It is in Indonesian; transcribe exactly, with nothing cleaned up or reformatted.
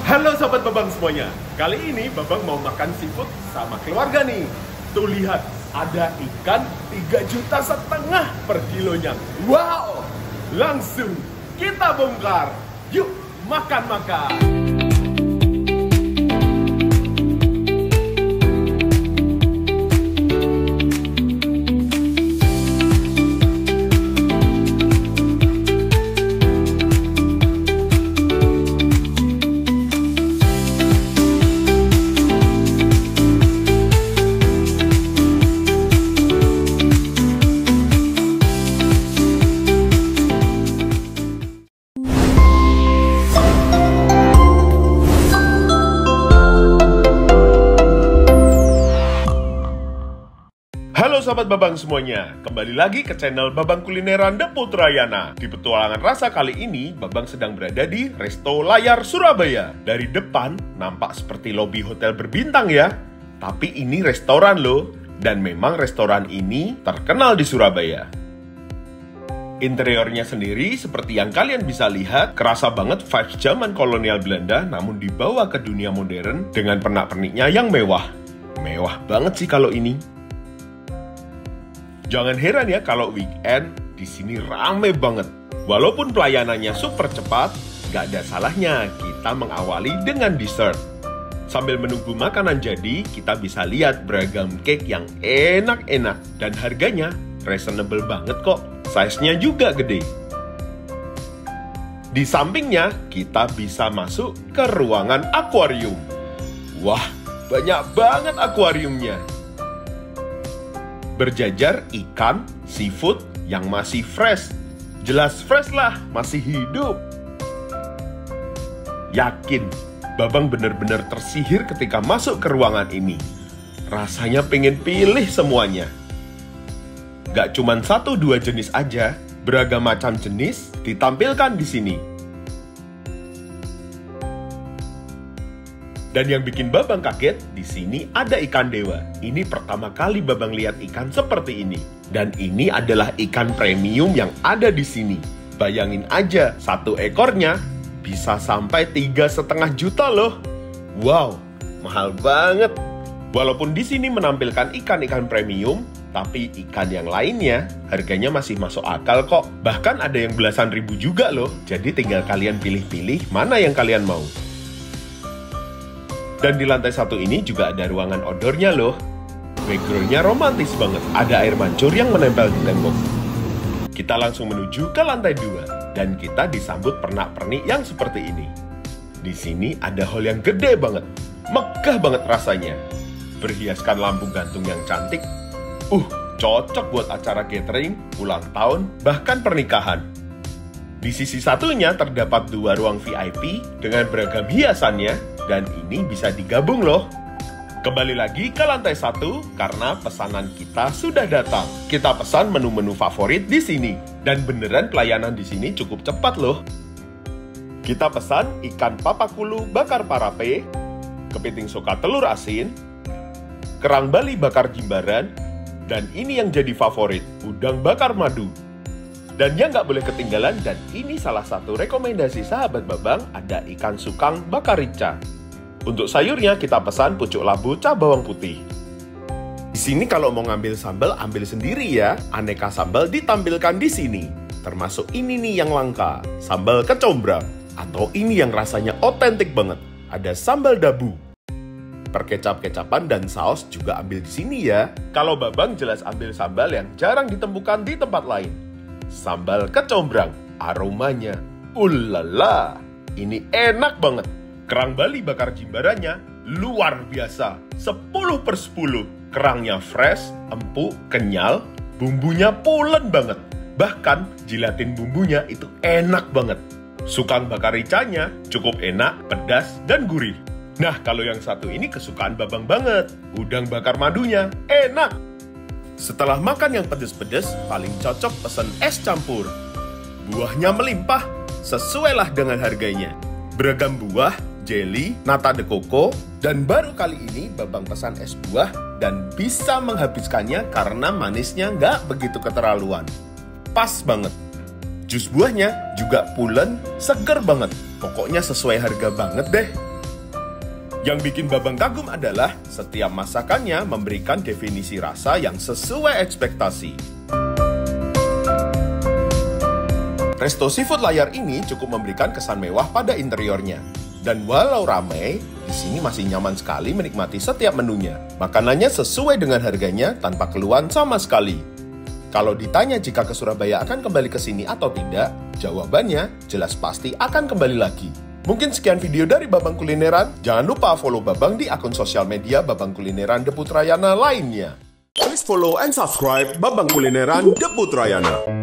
Halo Sobat Babang semuanya. Kali ini Babang mau makan seafood sama keluarga nih. Tuh lihat, ada ikan tiga juta setengah per kilonya. Wow, langsung kita bongkar. Yuk, makan-makan. Halo Sobat Babang semuanya, kembali lagi ke channel Babang Kulineran The Putrayana. Di petualangan rasa kali ini, Babang sedang berada di Resto Layar Surabaya. Dari depan, nampak seperti lobi hotel berbintang ya. Tapi ini restoran loh, dan memang restoran ini terkenal di Surabaya. Interiornya sendiri, seperti yang kalian bisa lihat, kerasa banget vibes zaman kolonial Belanda, namun dibawa ke dunia modern dengan pernak-perniknya yang mewah. Mewah banget sih kalau ini. Jangan heran ya kalau weekend di sini rame banget. Walaupun pelayanannya super cepat, gak ada salahnya kita mengawali dengan dessert. Sambil menunggu makanan jadi, kita bisa lihat beragam cake yang enak-enak dan harganya reasonable banget kok. Size-nya juga gede. Di sampingnya, kita bisa masuk ke ruangan akuarium. Wah, banyak banget akuariumnya. Berjajar ikan, seafood yang masih fresh. Jelas fresh lah, masih hidup. Yakin, Babang benar-benar tersihir ketika masuk ke ruangan ini. Rasanya pengen pilih semuanya. Gak cuman satu dua jenis aja, beragam macam jenis ditampilkan di sini. Dan yang bikin Babang kaget, di sini ada ikan dewa. Ini pertama kali Babang lihat ikan seperti ini. Dan ini adalah ikan premium yang ada di sini. Bayangin aja, satu ekornya bisa sampai tiga setengah juta loh. Wow, mahal banget. Walaupun di sini menampilkan ikan-ikan premium, tapi ikan yang lainnya harganya masih masuk akal kok. Bahkan ada yang belasan ribu juga loh. Jadi tinggal kalian pilih-pilih mana yang kalian mau. Dan di lantai satu ini juga ada ruangan outdoornya loh. Backgroundnya romantis banget. Ada air mancur yang menempel di tembok. Kita langsung menuju ke lantai dua. Dan kita disambut pernak-pernik yang seperti ini. Di sini ada hall yang gede banget. Megah banget rasanya. Berhiaskan lampu gantung yang cantik. Uh, cocok buat acara catering, ulang tahun, bahkan pernikahan. Di sisi satunya terdapat dua ruang V I P dengan beragam hiasannya. Dan ini bisa digabung loh. Kembali lagi ke lantai satu karena pesanan kita sudah datang. Kita pesan menu-menu favorit di sini. Dan beneran pelayanan di sini cukup cepat loh. Kita pesan ikan papakulu bakar parape, kepiting soka telur asin, kerang Bali bakar jimbaran, dan ini yang jadi favorit, udang bakar madu. Dan yang nggak boleh ketinggalan, dan ini salah satu rekomendasi sahabat Babang, ada ikan sukang bakar rica. Untuk sayurnya kita pesan pucuk labu ca bawang putih. Di sini kalau mau ngambil sambal, ambil sendiri ya. Aneka sambal ditampilkan di sini. Termasuk ini nih yang langka, sambal kecombrang. Atau ini yang rasanya otentik banget, ada sambal dabu. Perkecap-kecapan dan saus juga ambil di sini ya. Kalau Babang jelas ambil sambal yang jarang ditemukan di tempat lain. Sambal kecombrang, aromanya, ulala, ini enak banget. Kerang Bali bakar jimbarannya luar biasa, sepuluh per sepuluh. Kerangnya fresh, empuk, kenyal, bumbunya pulen banget. Bahkan jilatin bumbunya itu enak banget. Sukang bakar ricanya cukup enak, pedas, dan gurih. Nah, kalau yang satu ini kesukaan Babang banget. Udang bakar madunya enak. Setelah makan yang pedes-pedes, paling cocok pesen es campur. Buahnya melimpah, sesuailah dengan harganya. Beragam buah, jelly, nata de coco, dan baru kali ini Babang pesan es buah dan bisa menghabiskannya karena manisnya nggak begitu keterlaluan. Pas banget. Jus buahnya juga pulen, seger banget. Pokoknya sesuai harga banget deh. Yang bikin Babang kagum adalah setiap masakannya memberikan definisi rasa yang sesuai ekspektasi. Resto Seafood Layar ini cukup memberikan kesan mewah pada interiornya. Dan walau ramai, di sini masih nyaman sekali menikmati setiap menunya. Makanannya sesuai dengan harganya tanpa keluhan sama sekali. Kalau ditanya jika ke Surabaya akan kembali ke sini atau tidak, jawabannya jelas pasti akan kembali lagi. Mungkin sekian video dari Babang Kulineran. Jangan lupa follow Babang di akun sosial media Babang Kulineran The Putrayana lainnya. Please follow and subscribe Babang Kulineran The Putrayana.